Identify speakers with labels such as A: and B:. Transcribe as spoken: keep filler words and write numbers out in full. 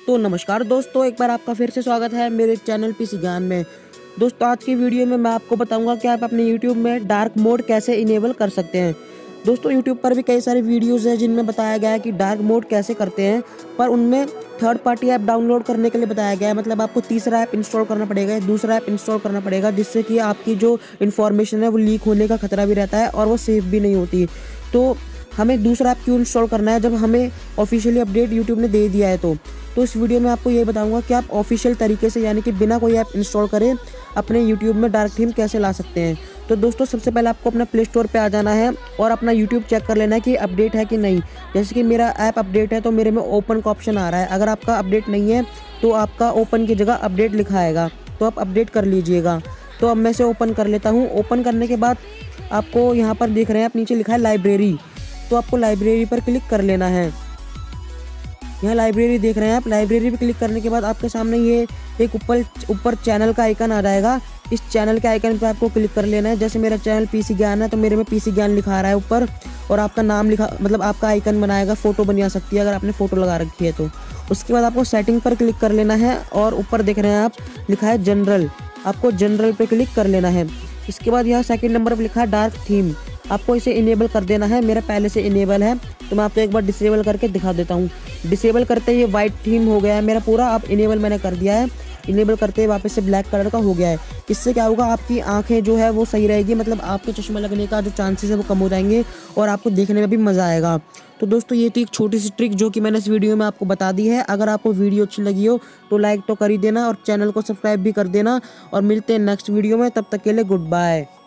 A: तो नमस्कार दोस्तों, एक बार आपका फिर से स्वागत है मेरे चैनल पीसी ज्ञान में। दोस्तों, आज की वीडियो में मैं आपको बताऊंगा कि आप अपने यूट्यूब में डार्क मोड कैसे इनेबल कर सकते हैं। दोस्तों, यूट्यूब पर भी कई सारे वीडियोस हैं जिनमें बताया गया है कि डार्क मोड कैसे करते हैं, पर उनमें थर्ड पार्टी ऐप डाउनलोड करने के लिए बताया गया है। मतलब आपको तीसरा ऐप इंस्टॉल करना पड़ेगा, दूसरा ऐप इंस्टॉल करना पड़ेगा, जिससे कि आपकी जो इन्फॉर्मेशन है वो लीक होने का खतरा भी रहता है और वो सेफ भी नहीं होती। तो हमें दूसरा ऐप क्यों इंस्टॉल करना है जब हमें ऑफिशियली अपडेट यूट्यूब ने दे दिया है। तो तो इस वीडियो में आपको ये बताऊंगा कि आप ऑफिशियल तरीके से, यानी कि बिना कोई ऐप इंस्टॉल करे, अपने यूट्यूब में डार्क थीम कैसे ला सकते हैं। तो दोस्तों, सबसे पहले आपको अपना प्ले स्टोर पे आ जाना है और अपना यूट्यूब चेक कर लेना है कि अपडेट है कि नहीं। जैसे कि मेरा ऐप अपडेट है तो मेरे में ओपन का ऑप्शन आ रहा है। अगर आपका अपडेट नहीं है तो आपका ओपन की जगह अपडेट लिखा आएगा, तो आप अपडेट कर लीजिएगा। तो अब मैं इसे ओपन कर लेता हूँ। ओपन करने के बाद आपको यहाँ पर देख रहे हैं, आप नीचे लिखा है लाइब्रेरी, तो आपको लाइब्रेरी पर क्लिक कर लेना है। यहाँ लाइब्रेरी देख रहे हैं आप, लाइब्रेरी पे क्लिक करने के बाद आपके सामने ये एक ऊपर ऊपर चैनल का आइकन आ जाएगा। इस चैनल के आइकन पे आपको क्लिक कर लेना है। जैसे मेरा चैनल पीसी ज्ञान है तो मेरे में पीसी ज्ञान लिखा आ रहा है ऊपर, और आपका नाम लिखा, मतलब आपका आइकन बनाएगा, फोटो बन जा सकती है अगर आपने फोटो लगा रखी है तो। उसके बाद आपको सेटिंग पर क्लिक कर लेना है और ऊपर देख रहे हैं आप, लिखा है जनरल, आपको जनरल पे क्लिक कर लेना है। इसके बाद यहाँ सेकंड नंबर पर लिखा है डार्क थीम, आपको इसे इनेबल कर देना है। मेरा पहले से इनेबल है तो मैं आपको एक बार डिसेबल करके दिखा देता हूँ। डिसेबल करते ही ये वाइट थीम हो गया है मेरा पूरा। अब इनेबल मैंने कर दिया है, इनेबल करते ही वापस से ब्लैक कलर का हो गया है। इससे क्या होगा, आपकी आंखें जो है वो सही रहेगी, मतलब आपके चश्मा लगने का जो चांसेस है वो कम हो जाएंगे और आपको देखने में भी मज़ा आएगा। तो दोस्तों, ये थी एक छोटी सी ट्रिक जो कि मैंने इस वीडियो में आपको बता दी है। अगर आपको वीडियो अच्छी लगी हो तो लाइक तो कर ही देना और चैनल को सब्सक्राइब भी कर देना, और मिलते हैं नेक्स्ट वीडियो में। तब तक के लिए गुड बाय।